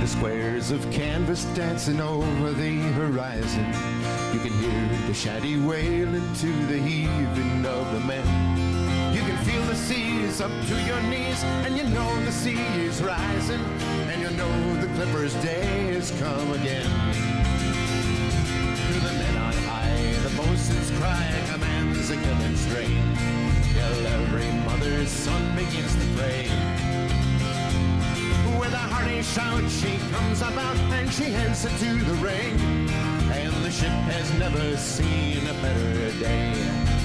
the squares of canvas dancing over the horizon. You can hear the shanty wailing to the heaving of the men. You can feel the seas up to your knees, and you know the sea is rising, and you know the Clippers' day has come again. To the men on high, the boatswain's cry commands a killing strain, till every mother's son begins to pray. With a hearty shout she comes about, and she heads into the ring, and the ship has never seen a better day.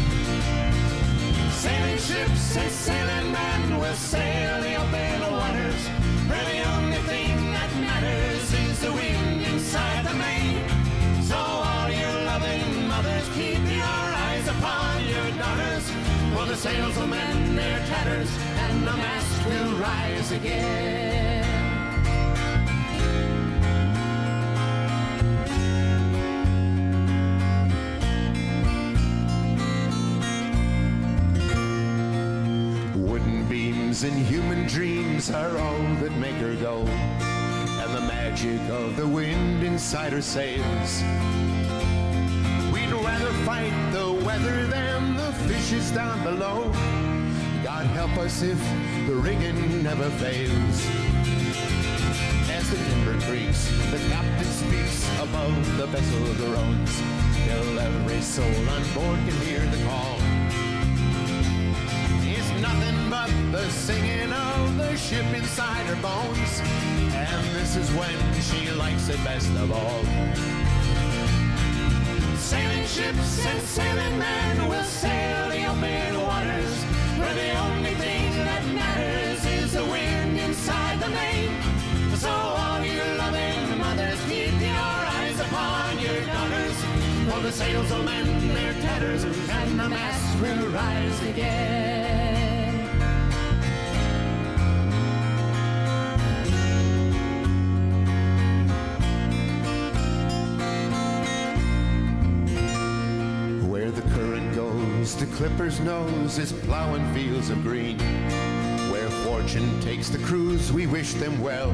Sailing ships and sailing men will sail the open waters, where the only thing that matters is the wind inside the main. So all you loving mothers, keep your eyes upon your daughters, for the sails will mend their tatters, and the mast will rise again. And human dreams are all that make her go, and the magic of the wind inside her sails. We'd rather fight the weather than the fishes down below. God help us if the rigging never fails. As the timber creaks, the captain speaks above the vessel groans, till every soul on board can hear the call. Nothing but the singing of the ship inside her bones, and this is when she likes it best of all. Sailing ships and sailing men will sail the open waters, where the only thing that matters is the wind inside the main. So all you loving mothers, keep your eyes upon your daughters, for the sails will mend their tatters, and the mast will rise again. The Clipper's nose is plowing fields of green. Where fortune takes the cruise, we wish them well.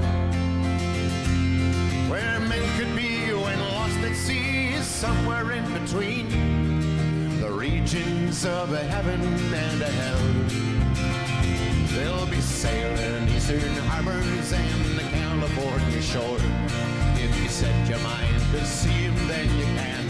Where men could be when lost at sea is somewhere in between the regions of a heaven and a hell. They'll be sailing eastern harbors and the California shore. If you set your mind to see them, then you can.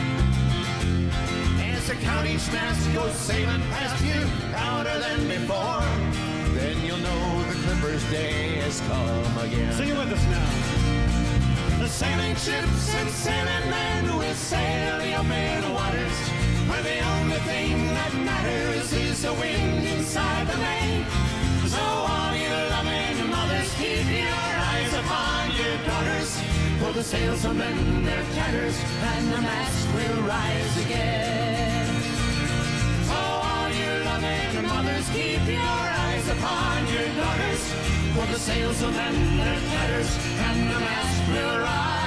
The county's mast goes sailing past you, louder than before, then you'll know the Clipper's day has come again. Sing it with us now. The sailing ships and sailing men will sail the open waters, where the only thing that matters is the wind inside the main. So all you loving mothers, keep your eyes upon your daughters, for the sails will mend their tatters, and the mast will rise again. Loving mothers, keep your eyes upon your daughters, for the sails will mend their tatters, and the mast will rise.